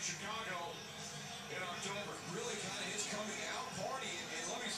Chicago in October. Really kind of his coming out party. And let me